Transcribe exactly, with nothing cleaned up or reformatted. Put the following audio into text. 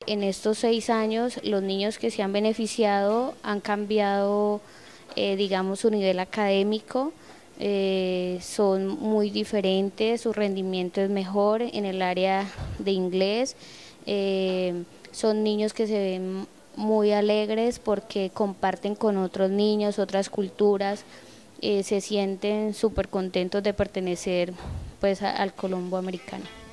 en estos seis años los niños que se han beneficiado han cambiado, eh, digamos, su nivel académico, eh, son muy diferentes, su rendimiento es mejor en el área de inglés, eh, son niños que se ven muy alegres porque comparten con otros niños, otras culturas, eh, se sienten súper contentos de pertenecer pues a- al Colombo americano.